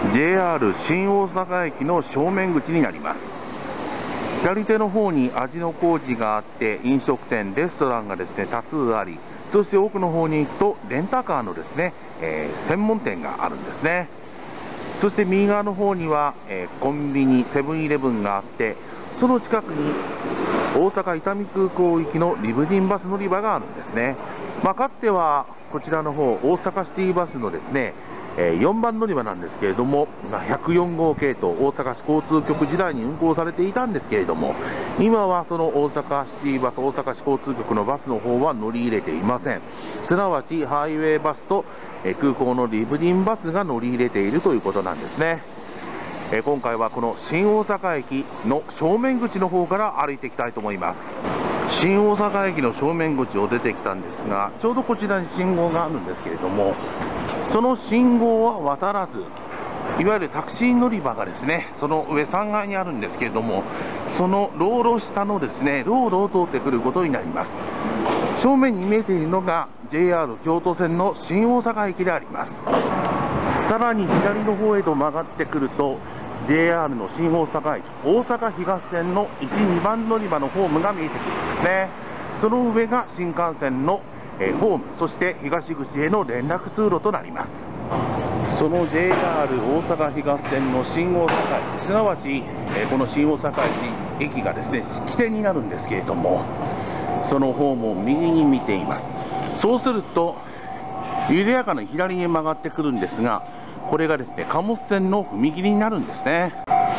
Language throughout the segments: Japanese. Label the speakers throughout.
Speaker 1: JR 新大阪駅の正面口になります。左手の方に味の工事があって、飲食店、レストランがですね多数あり、そして奥の方に行くとレンタカーのですね、専門店があるんですね。そして右側の方には、コンビニ、セブンイレブンがあって、その近くに大阪伊丹空港行きのリブディンバス乗り場があるんですね。かつてはこちらの方、大阪シティバスのですね、4番乗り場なんですけれども、104号系統、大阪市交通局時代に運行されていたんですけれども、今はその大阪シティバス、大阪市交通局のバスの方は乗り入れていません。すなわちハイウェイバスと空港のリブディンバスが乗り入れているということなんですね。今回はこの新大阪駅の正面口の方から歩いていきたいと思います。新大阪駅の正面口を出てきたんですが、ちょうどこちらに信号があるんですけれども、その信号は渡らず、いわゆるタクシー乗り場がですね、その上3階にあるんですけれども、その道路下のですね、道路を通ってくることになります。正面に見えているのが JR 京都線の新大阪駅であります。さらに左の方へと曲がってくると JR の新大阪駅、大阪東線の1、2番乗り場のホームが見えてくるんですね。その上が新幹線のホーム、そして東口への連絡通路となります。その JR 大阪東線の新大阪駅、すなわちこの新大阪駅がですね起点になるんですけれども、そのホームを右に見ています。そうすると緩やかな左に曲がってくるんですが、これがですね貨物線の踏切になるんですね。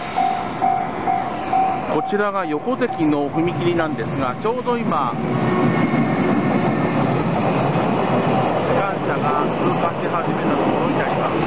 Speaker 1: こちらが横関の踏切なんですが、ちょうど今機関車が通過し始めたところになります。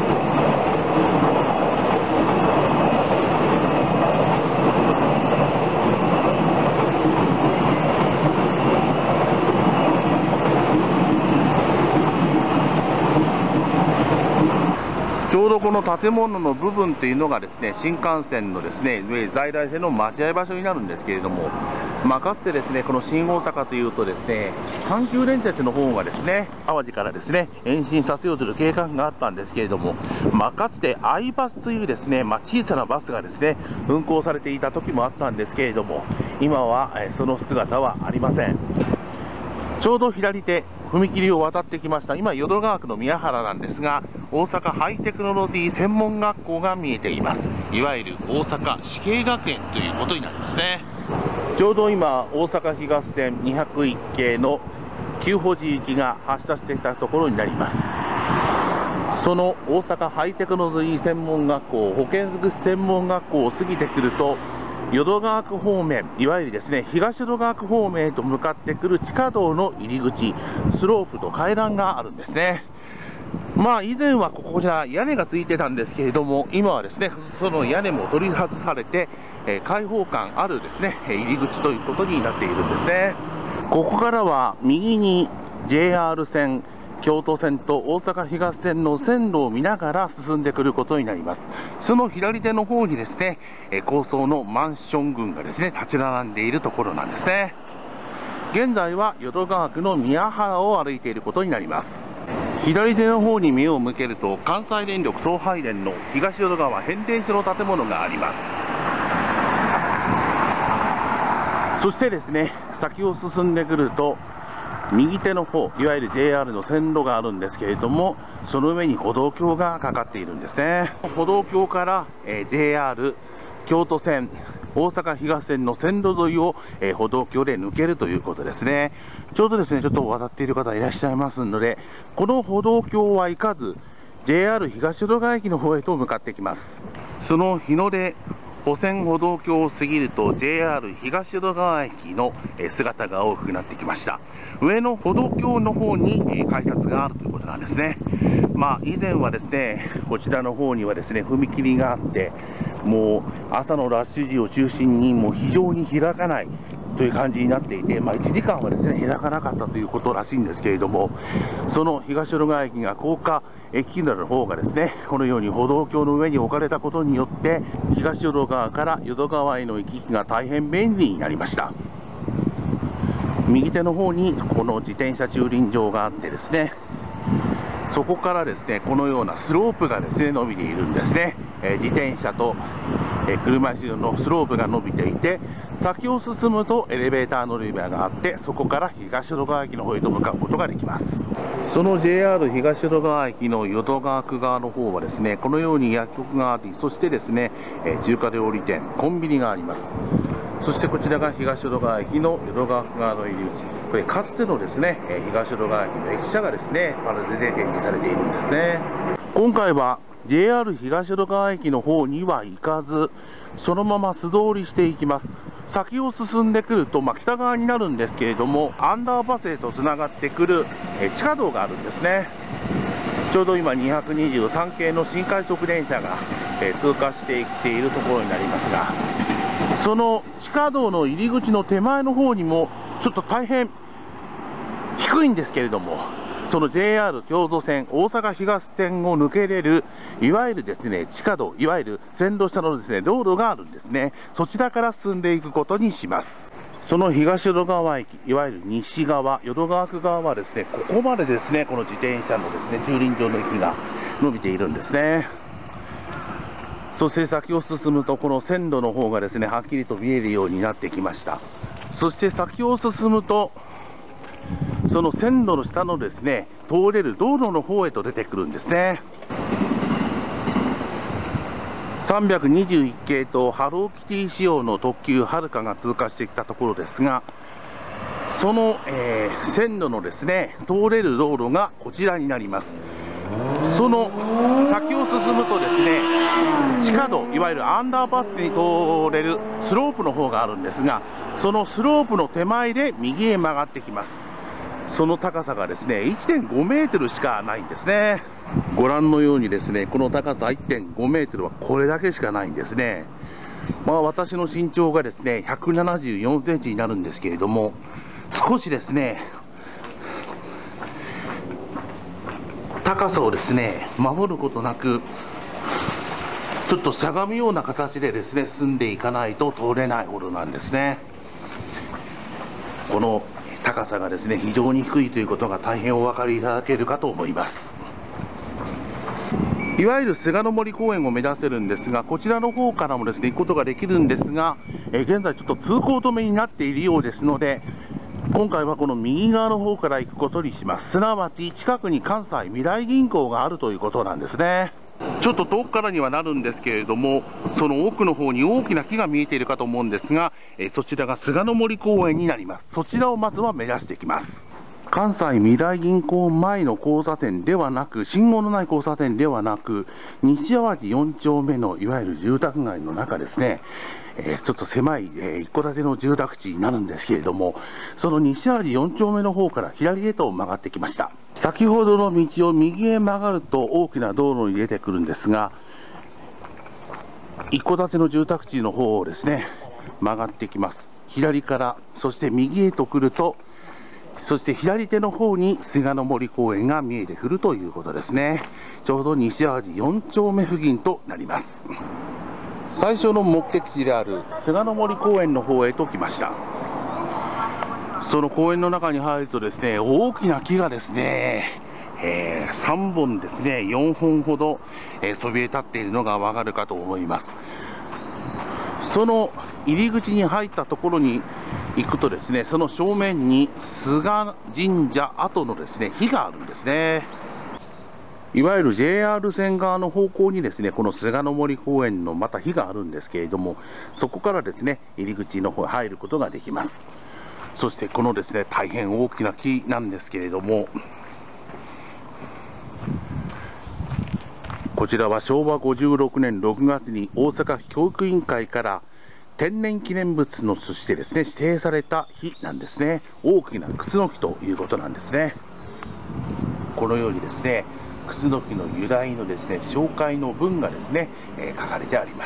Speaker 1: ちょうどこの建物の部分というのがですね、新幹線のですね、在来線の待合場所になるんですけれども、かつてですね、この新大阪というとですね、阪急電鉄の方がですね、淡路からですね、延伸させようという計画があったんですけれども、かつてアイバスというですね、小さなバスがですね、運行されていた時もあったんですけれども、今はその姿はありません。ちょうど左手、踏切を渡ってきました。今、淀川区の宮原なんですが、大阪ハイテクノロジー専門学校が見えています。いわゆる大阪歯科学園ということになりますね。ちょうど今、大阪東線201系の久保寺行きが発車していたところになります。その大阪ハイテクノロジー専門学校、保健福祉専門学校を過ぎてくると、淀川区方面、いわゆるですね東淀川区方面へと向かってくる地下道の入り口、スロープと階段があるんですね。以前はここには屋根がついてたんですけれども、今はですねその屋根も取り外されて、開放感あるですね入り口ということになっているんですね。ここからは右に JR 線、京都線と大阪東線の線路を見ながら進んでくることになります。その左手の方にですね、高層のマンション群がですね、立ち並んでいるところなんですね。現在は淀川区の宮原を歩いていることになります。左手の方に目を向けると、関西電力送配電の東淀川変電所の建物があります。そしてですね、先を進んでくると、右手の方、いわゆる JR の線路があるんですけれども、その上に歩道橋がかかっているんですね。歩道橋から、JR 京都線、大阪東線の線路沿いを、歩道橋で抜けるということですね。ちょうどですね、ちょっと渡っている方いらっしゃいますので、この歩道橋は行かず、JR 東淀川駅の方へと向かってきます。その日の出保線歩道橋を過ぎると JR 東淀川駅の姿が大きくなってきました。上の歩道橋の方に改札があるということなんですね。以前はですね、こちらの方にはですね、踏切があって、もう朝のラッシュ時を中心にもう非常に開かないという感じになっていて、1時間はですね、開かなかったということらしいんですけれども、その東淀川駅が高架駅などの方がですね、このように歩道橋の上に置かれたことによって、東淀川から淀川への行き来が大変便利になりました。右手の方にこの自転車駐輪場があってですね、 そこからですね、このようなスロープがですね、伸びているんですね。自転車と車椅子用のスロープが伸びていて、先を進むとエレベーター乗り場があって、そこから東淀川駅の方へと向かうことができます。その JR 東淀川駅の淀川区側の方はですね、このように薬局があり、そしてですね、中華料理店、コンビニがあります。そしてこちらが東淀川駅の淀川区側の入り口。これかつてのですね、東淀川駅の駅舎がですね、パネルで展示されているんですね。今回は JR 東淀川駅の方には行かず、そのまま素通りしていきます。先を進んでくると、北側になるんですけれども、アンダーパスへとつながってくる地下道があるんですね。ちょうど今223系の新快速電車が通過していっているところになりますが、その地下道の入り口の手前の方にもちょっと大変低いんですけれども、その JR 京都線大阪東線を抜けれるいわゆるですね地下道、いわゆる線路下のですね道路があるんですね。そちらから進んでいくことにします。その東淀川駅、いわゆる西側、淀川区側はですね、ここまでですねこの自転車のですね駐輪場の駅が伸びているんですね。そして先を進むと、この線路の方がですねはっきりと見えるようになってきました。そして先を進むと、その線路の下のですね通れる道路の方へと出てくるんですね。321系とハローキティ仕様の特急はるかが通過してきたところですが、その、線路のですね通れる道路がこちらになります。その先を進むとですね地下道、いわゆるアンダーパスに通れるスロープの方があるんですが、そのスロープの手前で右へ曲がってきます。その高さがですね 1.5 メートルしかないんですね。ご覧のようにですねこの高さ 1.5 メートルはこれだけしかないんですね。私の身長がですね174センチになるんですけれども、少しですね高さをですね守ることなく、ちょっとしゃがむような形でですね進んでいかないと通れないほどなんですね。この高さがですね非常に低いということが大変お分かりいただけるかと思います。いわゆる菅の森公園を目指せるんですが、こちらの方からもですね行くことができるんですが、現在ちょっと通行止めになっているようですので、今回はこの右側の方から行くことにします。すなわち近くに関西みらい銀行があるということなんですね。ちょっと遠くからにはなるんですけれども、その奥の方に大きな木が見えているかと思うんですが、そちらが菅の森公園になります。そちらをまずは目指していきます。関西みらい銀行前の交差点ではなく、信号のない交差点ではなく、西淡路4丁目のいわゆる住宅街の中ですね、ちょっと狭い、一戸建ての住宅地になるんですけれども、その西淡路4丁目の方から左へと曲がってきました。先ほどの道を右へ曲がると大きな道路に出てくるんですが、一戸建ての住宅地の方をですね曲がってきます。左から、そして右へと来ると、そして左手の方に菅の森公園が見えてくるということですね。ちょうど西淡路4丁目付近となります。最初の目的地である菅の森公園の方へと来ました。その公園の中に入るとですね大きな木がですね、3本ですね4本ほど、そびえ立っているのがわかるかと思います。その入り口に入ったところに行くとですね、その正面に菅神社跡のですね碑があるんですね。いわゆる JR 線側の方向にですねこの菅の森公園のまた碑があるんですけれども、そこからですね入り口の方へ入ることができます。そしてこのですね大変大きな木なんですけれども、こちらは昭和56年6月に大阪教育委員会から天然記念物のとしてですね指定された碑なんですね。大きなクスノキということなんですね。このようにですねクスノキの由来のですね紹介の文がですね、書かれてあります。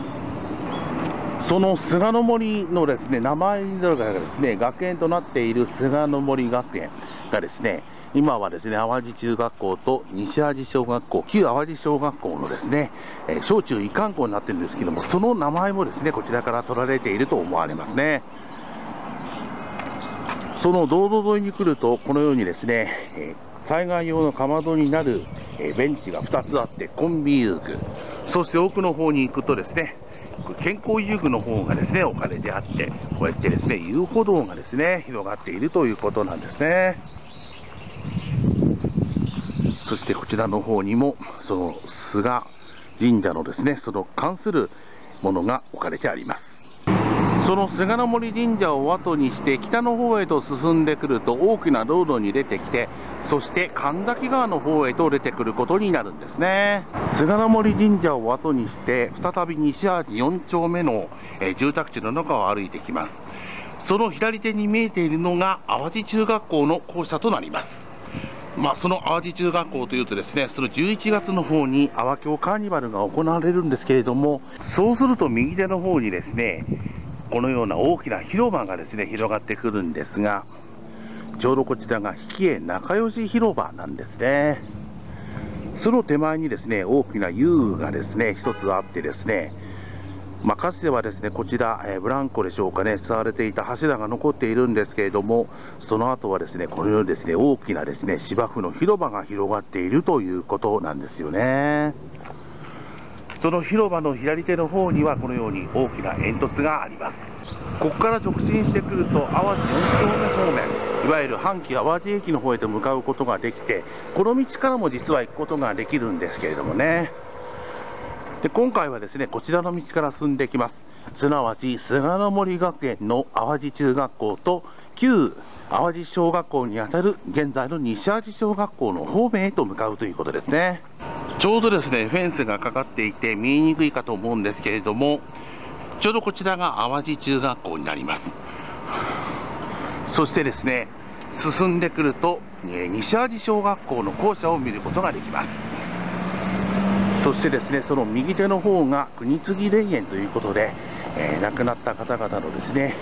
Speaker 1: その菅の森のですね名前がですね学園となっている菅の森学園がですね、今はですね淡路中学校と西淡路小学校、旧淡路小学校のですね小中一貫校になっているんですけども、その名前もですねこちらから取られていると思われますね。その道路沿いに来るとこのようにですね、 災害用のかまどになるベンチが2つあって、コンビ遊具、そして奥の方に行くとですね、健康遊具の方がですね置かれてあって、こうやってですね遊歩道がですね広がっているということなんですね。そしてこちらの方にもその菅神社のですねその関するものが置かれてあります。その菅の森神社を後にして北の方へと進んでくると大きな道路に出てきて、そして神崎川の方へと出てくることになるんですね。菅の森神社を後にして再び西淡路4丁目の住宅地の中を歩いてきます。その左手に見えているのが淡路中学校の校舎となります。その淡路中学校というとですね、その11月の方に阿波峡カーニバルが行われるんですけれども、そうすると右手の方にですねこのような大きな広場がですね広がってくるんですが、ちょうどこちらが比企仲良し広場なんですね。その手前にですね大きな遊具がですね一つあってですね、かつてはですねこちら、ブランコでしょうかね、使われていた柱が残っているんですけれども、その後はですねこのようにですね大きなですね芝生の広場が広がっているということなんですよね。その広場の左手の方にはこのように大きな煙突があります。ここから直進してくると淡路4丁目方面、いわゆる阪急淡路駅の方へと向かうことができて、この道からも実は行くことができるんですけれどもね。で今回はですねこちらの道から進んできます。すなわち菅の森学園の淡路中学校と旧淡路小学校にあたる現在の西淡路小学校の方面へと向かうということですね。ちょうどですねフェンスがかかっていて見えにくいかと思うんですけれども、ちょうどこちらが淡路中学校になります。そしてですね進んでくると西淡路小学校の校舎を見ることができます。そしてですねその右手の方が国継霊園ということで、亡くなった方々のですね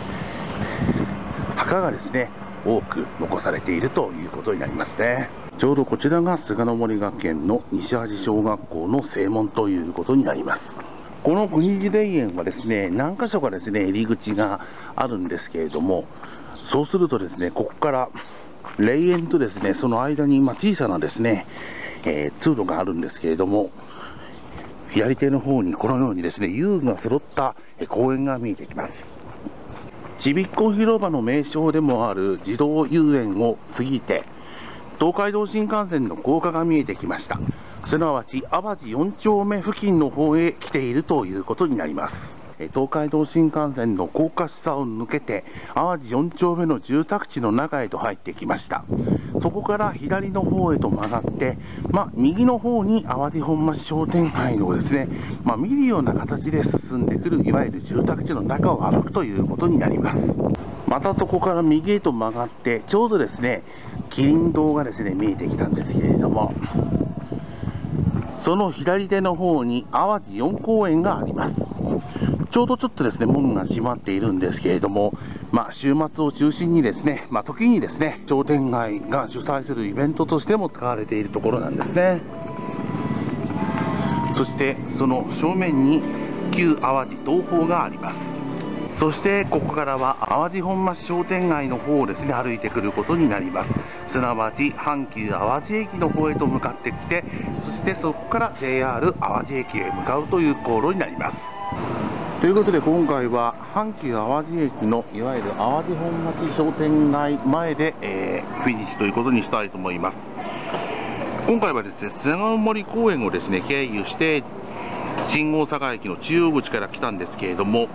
Speaker 1: 墓がですね多く残されているということになりますね。ちょうどこちらが菅の森学園の西淡路小学校の正門ということになります。この国継霊園はですね何箇所かですね入り口があるんですけれども、そうするとですねここから霊園とですねその間に小さなですね、通路があるんですけれども、左手の方にこのようにですね遊具が揃った公園が見えてきます。ちびっこ広場の名称でもある児童遊園を過ぎて東海道新幹線の高架が見えてきました。すなわち淡路4丁目付近の方へ来ているということになります。東海道新幹線の高架下を抜けて淡路4丁目の住宅地の中へと入ってきました。そこから左の方へと曲がって、右の方に淡路本町商店街のですね、見るような形で進んでくるいわゆる住宅地の中を歩くということになります。またそこから右へと曲がってちょうどですね麒麟堂がですね見えてきたんですけれども、その左手の方に淡路4公園があります。ちょうどちょっとですね門が閉まっているんですけれども、週末を中心にですね、時にですね商店街が主催するイベントとしても使われているところなんですね。そしてその正面に旧淡路東宝があります。そしてここからは淡路本町商店街の方をですね歩いてくることになります。すなわち阪急淡路駅の方へと向かってきて、そしてそこから JR 淡路駅へ向かうという航路になります。ということで今回は阪急淡路駅のいわゆる淡路本町商店街前で、フィニッシュということにしたいと思います。今回はですね菅の森公園をですね経由して新大阪駅の中央口から来たんですけれども、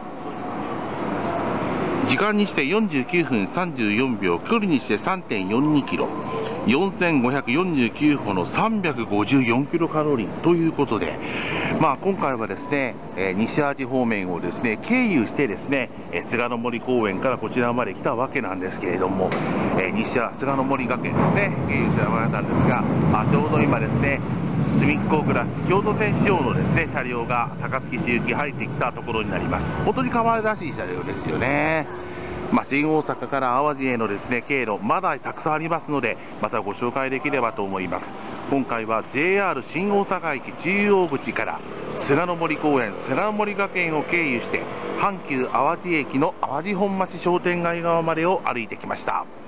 Speaker 1: 時間にして49分34秒、距離にして 3.42 キロ、4549歩の354キロカロリーということで、今回はですね、西淡路方面をですね経由してですね、菅の森公園からこちらまで来たわけなんですけれども、菅の森学園ですね、経由したわけなんですが、ちょうど今ですね、隅っこ暮らし京都線仕様のですね車両が高槻市行き入ってきたところになります。本当に可愛らしい車両ですよね。新大阪から淡路へのですね経路、まだたくさんありますので、またご紹介できればと思います。今回は JR 新大阪駅中央口から菅の森公園、菅の森学園を経由して阪急淡路駅の淡路本町商店街側までを歩いてきました。